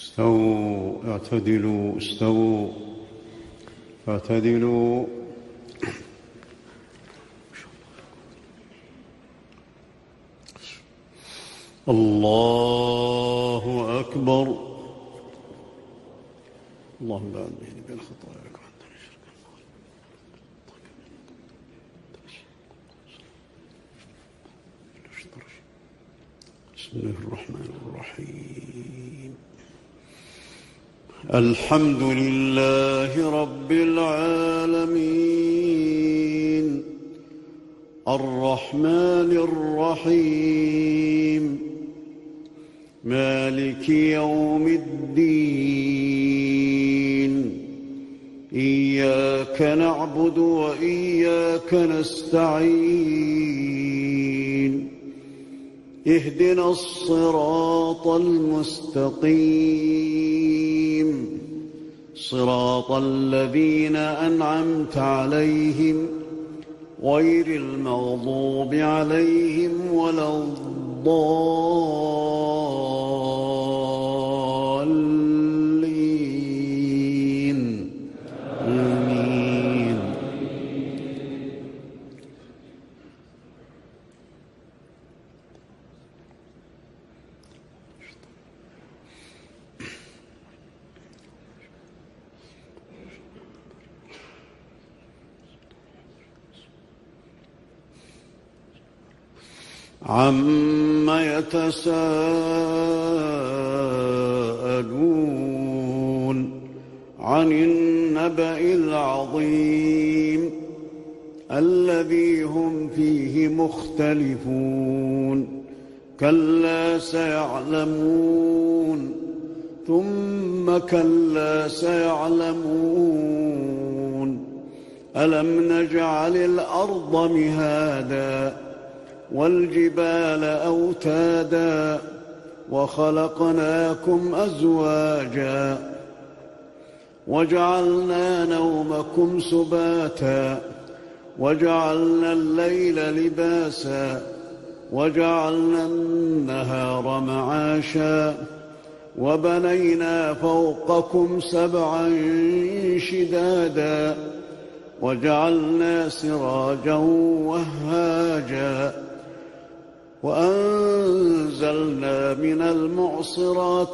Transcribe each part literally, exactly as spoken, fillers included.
استووا اعتدلوا استووا فاعتدلوا. الله أكبر. اللهم لا تهدني بين خطاياك وحتى نشرك. بسم الله الرحمن الرحيم. الحمد لله رب العالمين الرحمن الرحيم مالك يوم الدين. إياك نعبد وإياك نستعين. اهدنا الصراط المستقيم صراط الذين أنعمت عليهم غير المغضوب عليهم ولا الضالين. آمين. عَمَّ يتساءلون عن النبأ العظيم الذي هم فيه مختلفون. كلا سيعلمون ثم كلا سيعلمون. ألم نجعل الأرض مهادا والجبال أوتادا وخلقناكم أزواجا وجعلنا نومكم سباتا وجعلنا الليل لباسا وجعلنا النهار معاشا وبنينا فوقكم سبعا شدادا وجعلنا سراجا وهاجا وأنزلنا من المعصرات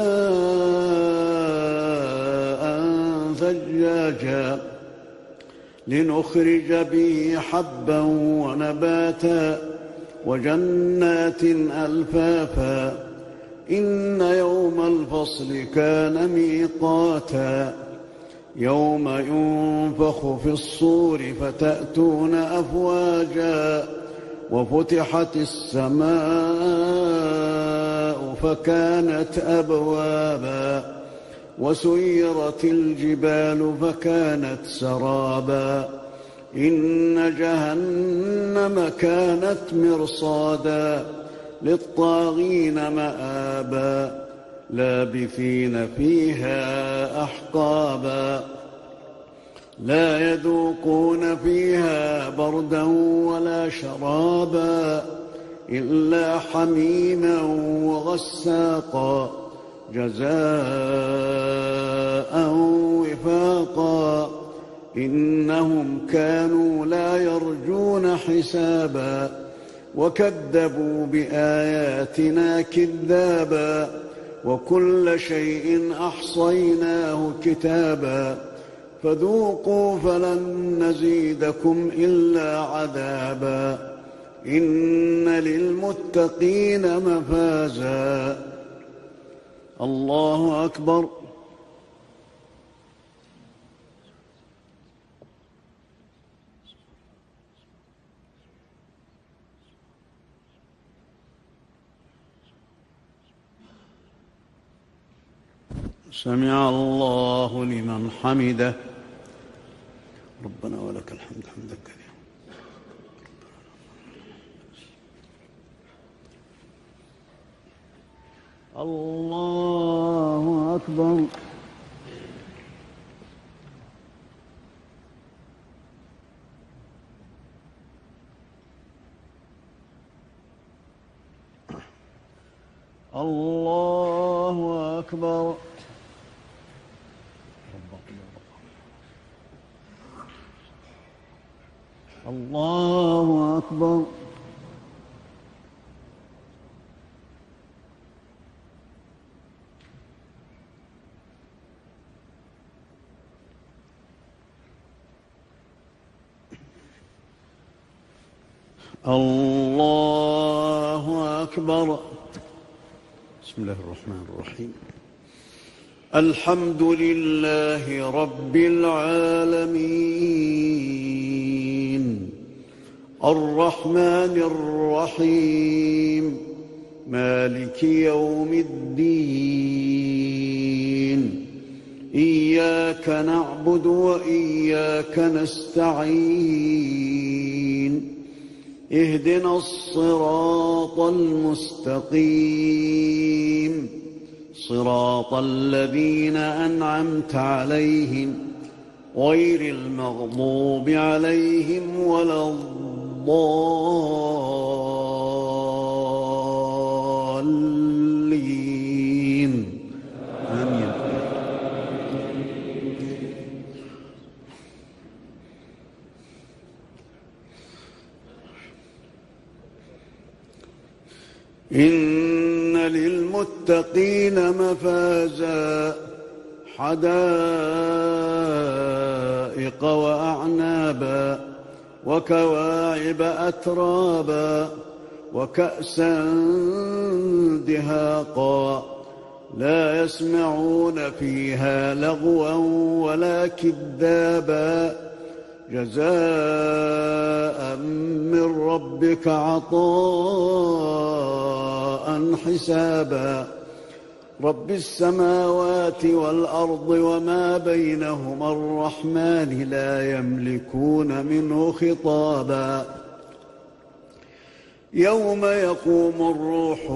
ماء ثجاجا لنخرج به حبا ونباتا وجنات ألفافا. إن يوم الفصل كان ميقاتا يوم ينفخ في الصور فتأتون أفواجا وفتحت السماء فكانت أبوابا وسيرت الجبال فكانت سرابا. إن جهنم كانت مرصادا للطاغين مآبا لابثين فيها أحقابا لا يذوقون فيها بردا ولا شرابا إلا حميما وغساقا جزاء وفاقا. إنهم كانوا لا يرجون حسابا وكذبوا بآياتنا كذابا وكل شيء أحصيناه كتابا فذوقوا فلن نزيدكم إلا عذابا. إن للمتقين مفازا. الله أكبر. سمع الله لمن حمده. ربنا ولك الحمد حمدا كثيرا. الله أكبر. الله أكبر. الله أكبر. الله أكبر. بسم الله الرحمن الرحيم. الحمد لله رب العالمين الرحمن الرحيم مالك يوم الدين إياك نعبد وإياك نستعين اهدنا الصراط المستقيم صراط الذين أنعمت عليهم غير المغضوب عليهم ولا الضالين آمين. إن للمتقين مفازا حدائق وأعنابا وكواعب أترابا وكأسا دهاقا لا يسمعون فيها لغوا ولا كذابا جزاء من ربك عطاء حسابا رب السماوات والأرض وما بينهما الرحمن لا يملكون منه خطابا يوم يقوم الروح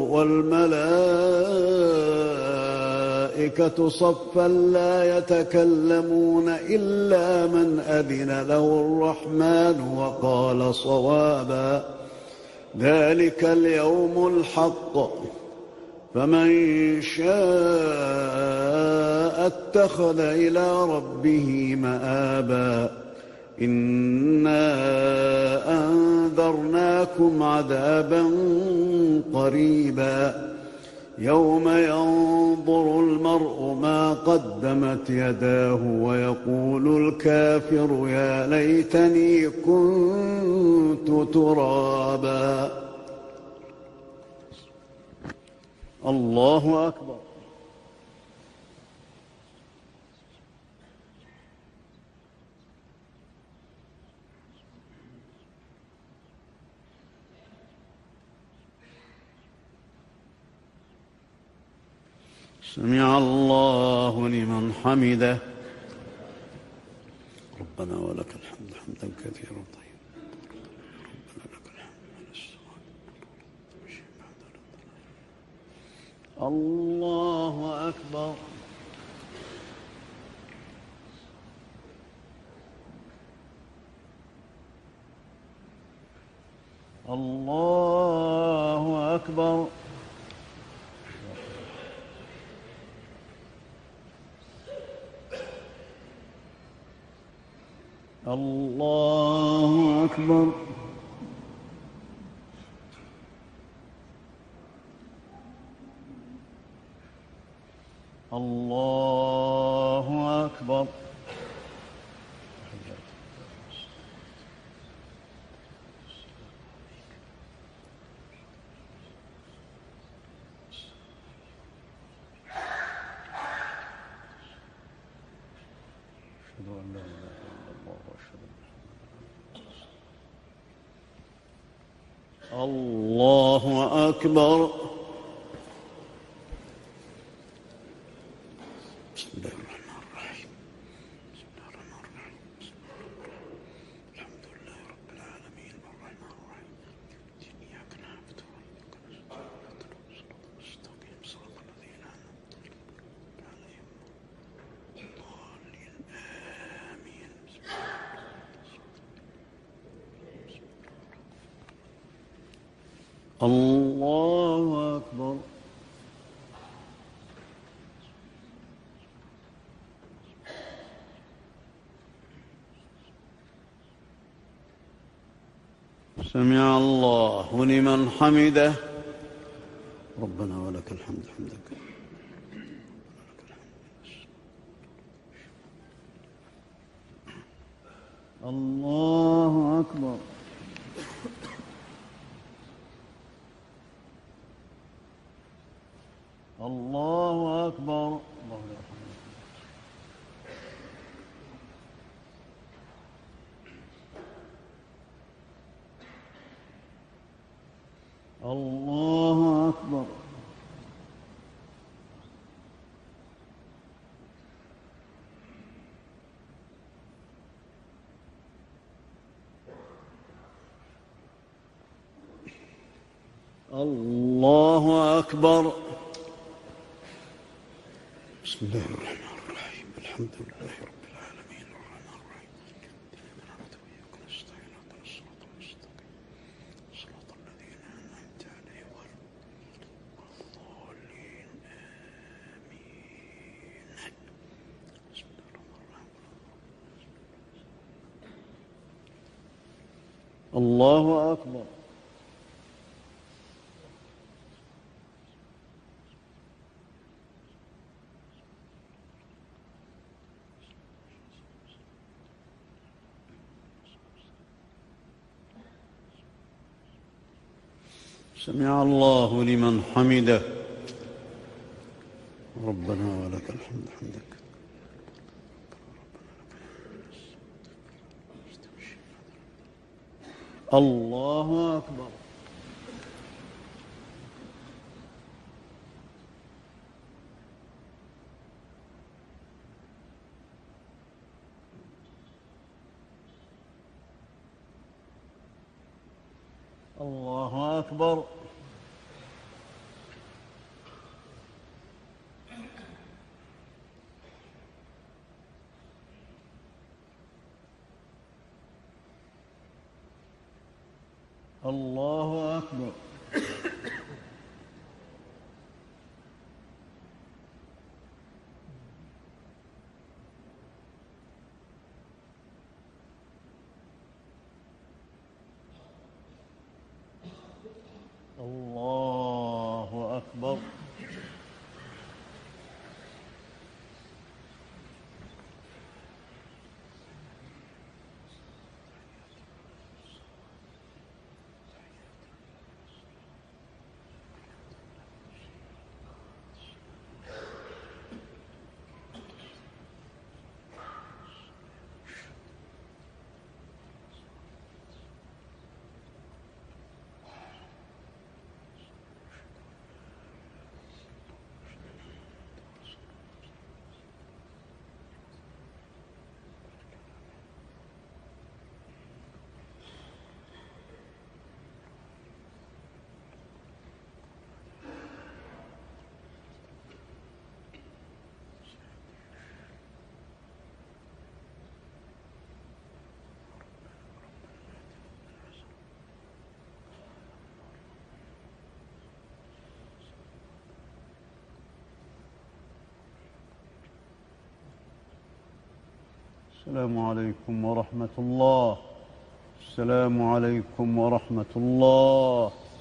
والملائكة صفا لا يتكلمون إلا من أذن له الرحمن وقال صوابا ذلك اليوم الحق فمن شاء اتخذ إلى ربه مآبا إنا أنذرناكم عذابا قريبا يوم ينظر المرء ما قدمت يداه ويقول الكافر يا ليتني كنت ترابا. الله أكبر. سمع الله لمن حمده. ربنا ولك الحمد حمدا كثيرا طيبا ربنا لك الحمد الله أكبر. الله أكبر. الله أكبر. الله أكبر. الله أكبر. بسم الله الرحمن الرحيم. بسم الله الرحمن الرحيم. الحمد لله رب العالمين الرحمن الرحيم إياك نعبد وإياك نستعين المستقيم صراط الذين أنعمت عليهم الضالين آمين. الله أكبر. سمع الله لمن حمده. ربنا ولك الحمد حمدك. الله أكبر. الله أكبر. الله يرحمه. الله أكبر. الله أكبر. بسم الله الرحمن الرحيم. الحمد لله رب العالمين الرحمن الرحيم إياك نعبد وإياك نستعين اهدنا الصراط المستقيم صراط الذين أنعمت عليهم غير الضالين آمين. بسم الله الرحمن الرحيم. الله أكبر. سمع الله لمن حمده. ربنا ولك الحمد حمدك. الله أكبر. الله أكبر. الله أكبر. الله أكبر. السلام عليكم ورحمة الله. السلام عليكم ورحمة الله.